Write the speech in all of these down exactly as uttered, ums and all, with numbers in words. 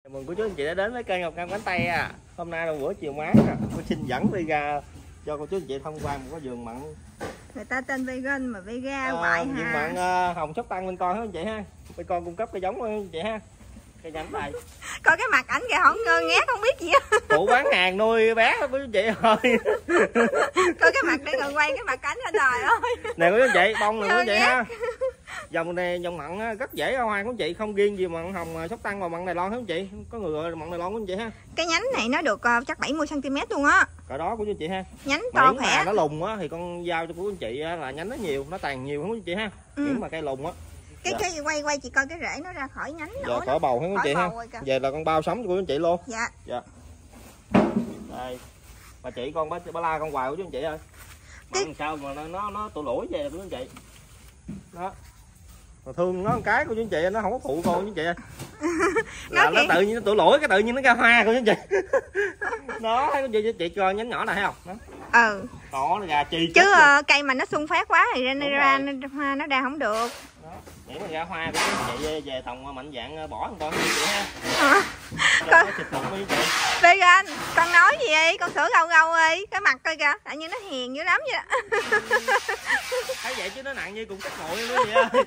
Chào mừng cô chú anh chị đã đến với kênh Ngọc Cam Cánh Tây à. Hôm nay là bữa chiều mát à. Tôi xin dẫn Vega cho cô chú anh chị tham quan một cái vườn mận. Người ta tên vegan mà Vega à, hoài vườn ha. mận uh, hồng sóc tăng bên con hả anh chị ha. Bên con cung cấp cái giống của anh chị ha. Cây nhánh này. Coi cái mặt ảnh kìa, không ngơ ngác không biết gì á. Phụ bán hàng nuôi bé của chú anh chị thôi. Coi cái mặt để gần quay cái mặt ảnh lên trời ơi. Nè cô chú anh chị, bông này cô chị ha. Dòng này dòng mận rất dễ ra hoa của anh chị, không riêng gì mận hồng sóc tăng mà mận Đài Loan hả anh chị. Có người gọi là mận Đài Loan của anh chị ha. Cái nhánh này nó được uh, chắc bảy mươi xăng ti mét luôn á. Cỡ đó của anh chị ha. Nhánh to Miễn khỏe. mà nó lùn á thì con giao cho cô anh chị là nhánh nó nhiều, nó tàn nhiều không anh chị ha. Ừ. Miễn mà cây lùn á. Cái dạ. cái quay quay chị coi cái rễ nó ra khỏi nhánh nữa. Dạ, khỏi bầu hả anh chị ha. Về là con bao sống cho cô anh chị luôn. Dạ. Dạ. Đây. Bà chị con bá, bá la con hoài của chú anh chị ơi. Cái... Mận sao mà nó nó, nó tụ lũi về của anh chị. Đó. Mà thương nó một cái của chú anh chị, nó không có phụ con chú anh chị ơi. Là nó, nó tự nhiên nó tụ lũi cái tự nhiên nó ra hoa của chú anh chị. Đó, thấy cô chị chị coi nhánh nhỏ này thấy không? Đó. Ừ. Đó nó ra chi chứ uh, cây mà nó xuân phát quá thì ra ra hoa nó ra không được. Đó. Để mà ra hoa của chú chị về thòng mạnh dạng bỏ con chị ha. À. Con... Vegan, con nói gì vậy? Con sữa gâu gâu ơi, cái mặt coi kìa, tại như nó hiền dữ lắm vậy đó. Thấy vậy chứ nó nặng như cùng cắt nguội nữa vậy ơi.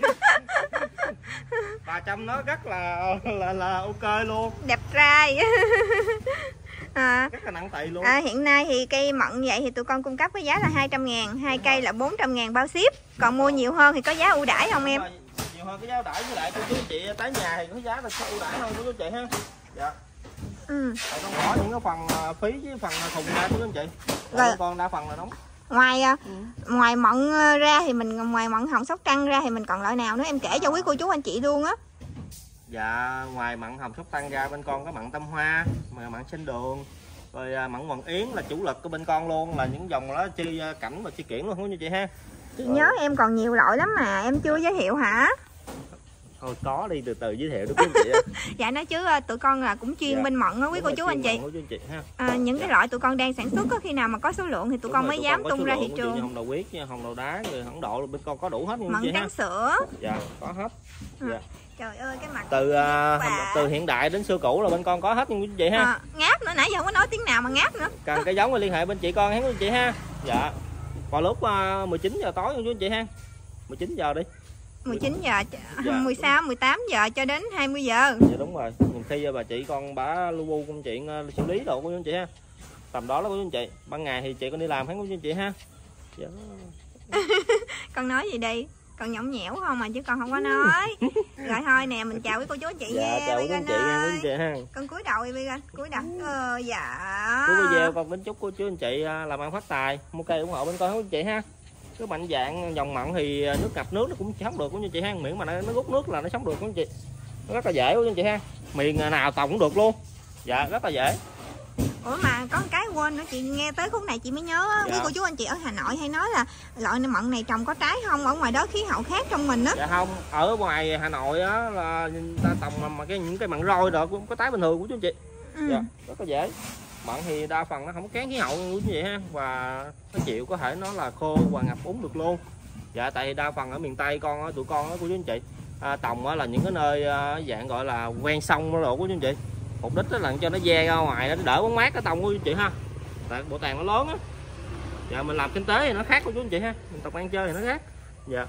Bà Trâm nó rất là là là ok luôn. Đẹp trai. À, rất là nặng tỳ luôn. À, hiện nay thì cây mận vậy thì tụi con cung cấp với giá là hai trăm ngàn, hai cây là bốn trăm ngàn bao ship. Còn mua nhiều hơn thì có giá ưu đãi không em? Rồi, nhiều hơn cái giá ưu đãi, với lại cô chú chị tới nhà thì có giá là ưu đãi hơn cô chú chị ha. Dạ. Ừ. Rồi con bỏ những cái phần phí với phần thùng ra của anh chị. Rồi con đa phần là đóng. Ngoài ừ. ngoài mận ra thì mình ngoài mận hồng sóc trăng ra thì mình còn loại nào nữa em kể cho quý cô chú anh chị luôn á. Dạ, ngoài mận hồng sóc tăng ra bên con có mận tâm hoa, mà mận sinh đường, rồi mận hoàng yến là chủ lực của bên con luôn, là những dòng đó chi cảnh và chi kiển luôn như chị ha. Chị rồi. Nhớ em còn nhiều loại lắm mà em chưa giới thiệu hả? Thôi có đi từ từ giới thiệu được quý anh chị. Dạ nói chứ tụi con là cũng chuyên dạ. bên mận á quý cô chú anh chị. chị à, những dạ. cái loại tụi con đang sản xuất á, khi nào mà có số lượng thì tụi Đúng con rồi, mới tụi dám con tung ra thị trường. Hồng đầu quyết, hồng đầu đá, rồi hồng độ bên con có đủ hết luôn mận trắng sữa. Dạ có hết. Dạ. Trời ơi cái mặt từ uh, từ hiện đại đến xưa cũ là bên con có hết như chị ha. À, ngáp nữa, nãy giờ không có nói tiếng nào mà ngáp nữa. Cần cái giống thì liên hệ bên chị con hết chị ha. Dạ. Còn lúc uh, mười chín giờ tối chú anh chị ha. mười chín giờ đi. mười chín giờ, dạ. mười sáu, mười tám giờ cho đến hai mươi giờ. Dạ đúng rồi. Nhiều khi bà chị con bả lu bu công chuyện uh, xử lý đồ của chú anh chị ha. Tầm đó đó của chú anh chị. Ban ngày thì chị con đi làm hết của chú anh chị ha. Dạ. Con nói gì đi? Con nhõng nhẽo không mà chứ con không có nói. Rồi thôi nè, mình chào quý cô chú anh chị dạ, nha. Chào quý anh chị nha, quý anh chị ha. Con cúi đầu đi Vegan, cúi đầu. Ờ dạ. Cuối video con kính chúc cô chú anh chị làm ăn phát tài, mua cây ủng hộ bên con hết anh chị ha. Cứ mạnh dạng dòng mận thì nước ngập nước nó cũng sống được của anh chị ha, miễn mà nó, nó rút nước là nó sống được của anh chị. Nó rất là dễ của anh chị ha. Miền nào trồng cũng được luôn. Dạ, rất là dễ. Ủa mà có một cái quên nữa, chị nghe tới khúc này chị mới nhớ á, dạ. quý cô chú anh chị ở Hà Nội hay nói là loại mận này trồng có trái không, ở ngoài đó khí hậu khác trong mình á. Dạ không, ở ngoài Hà Nội á là người ta trồng mà, mà cái những cái mận roi rồi cũng có trái bình thường của chú anh chị. Ừ. Dạ, rất là dễ. Mận thì đa phần nó không kén khí hậu như vậy ha, và nó chịu có thể nó là khô và ngập úng được luôn. Dạ tại vì đa phần ở miền Tây con tụi con đó của chú anh chị à, trồng là những cái nơi à, dạng gọi là ven sông đó của chú anh chị. Mục đích đó là cho nó ve ra ngoài nó đỡ bóng mát cái tông của chú anh chị ha. Tại bộ tàn nó lớn á. Dạ mình làm kinh tế thì nó khác của chú anh chị ha, mình tập ăn chơi thì nó khác. Dạ.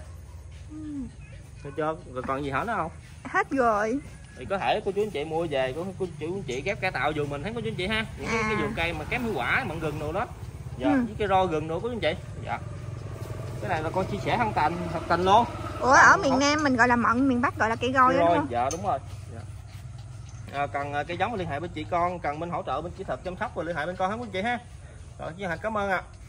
Được chưa? Rồi còn gì hỏi nữa không? Hết rồi. Thì có thể cô chú anh chị mua về của cô chú anh chị ghép cải tạo vườn mình thấy cô chú anh chị ha. Những cái, à. cái vườn cây mà kém hiệu quả, mận gừng đồ đó. Dạ, ừ. với cái roi gừng đồ của chú anh chị. Dạ. Cái này là con chia sẻ thân tình, thật tình luôn. Ủa ở không, miền không? Nam mình gọi là mận, miền Bắc gọi là cây roi đó đúng không? Dạ đúng rồi. Dạ. À, cần cái giống liên hệ bên chị con, cần bên hỗ trợ bên kỹ thuật chăm sóc và liên hệ bên con hết quý anh chị ha. Rồi, chị Hạnh cảm ơn ạ. À.